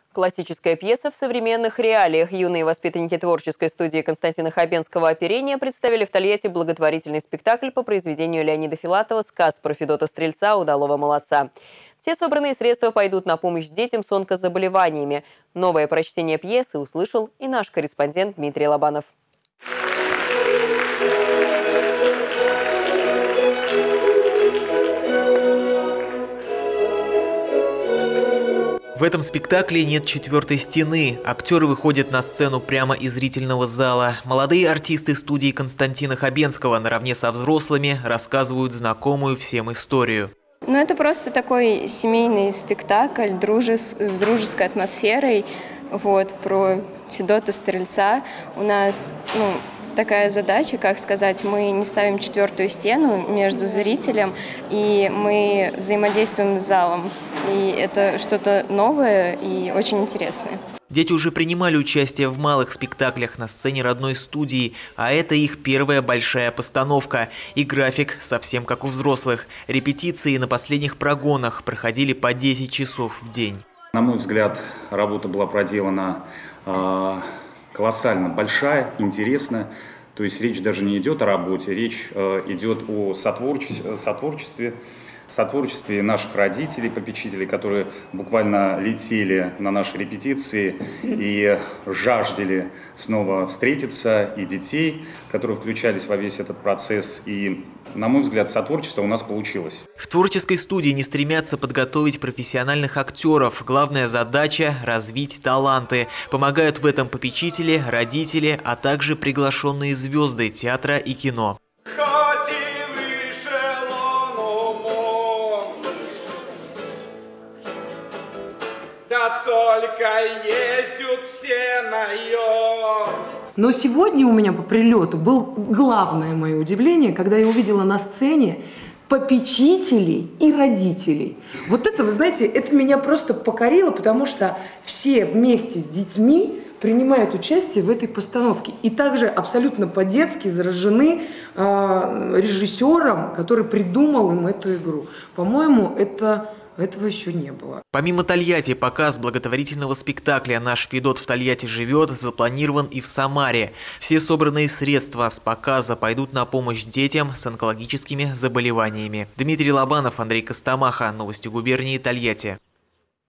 Классическая пьеса в современных реалиях. Юные воспитанники творческой студии Константина Хабенского «Оперение» представили в Тольятти благотворительный спектакль по произведению Леонида Филатова «Сказ про Федота Стрельца. Удалого молодца». Все собранные средства пойдут на помощь детям с онкозаболеваниями. Новое прочтение пьесы услышал и наш корреспондент Дмитрий Лобанов. В этом спектакле нет четвертой стены. Актеры выходят на сцену прямо из зрительного зала. Молодые артисты студии Константина Хабенского наравне со взрослыми рассказывают знакомую всем историю. Это просто такой семейный спектакль с дружеской атмосферой. Про Федота Стрельца. У нас такая задача, мы не ставим четвертую стену между зрителем, и мы взаимодействуем с залом. И это что-то новое и очень интересное. Дети уже принимали участие в малых спектаклях на сцене родной студии, а это их первая большая постановка. И график совсем как у взрослых. Репетиции на последних прогонах проходили по 10 часов в день. На мой взгляд, работа была проделана колоссально большая, интересная. То есть речь даже не идет о работе, речь идет о сотворчестве наших родителей, попечителей, которые буквально летели на наши репетиции и жаждали снова встретиться, и детей, которые включались во весь этот процесс. И, на мой взгляд, сотворчество у нас получилось. В творческой студии не стремятся подготовить профессиональных актеров. Главная задача – развить таланты. Помогают в этом попечители, родители, а также приглашенные звезды театра и кино. Да только ездят все наем. Но сегодня у меня по прилету было главное мое удивление, когда я увидела на сцене попечителей и родителей. Это, вы знаете, это меня просто покорило, потому что все вместе с детьми принимают участие в этой постановке. И также абсолютно по-детски заражены режиссером, который придумал им эту игру. По-моему, этого еще не было. Помимо Тольятти, показ благотворительного спектакля «Наш Федот в Тольятти живет» запланирован и в Самаре. Все собранные средства с показа пойдут на помощь детям с онкологическими заболеваниями. Дмитрий Лобанов, Андрей Костомаха. Новости губернии Тольятти.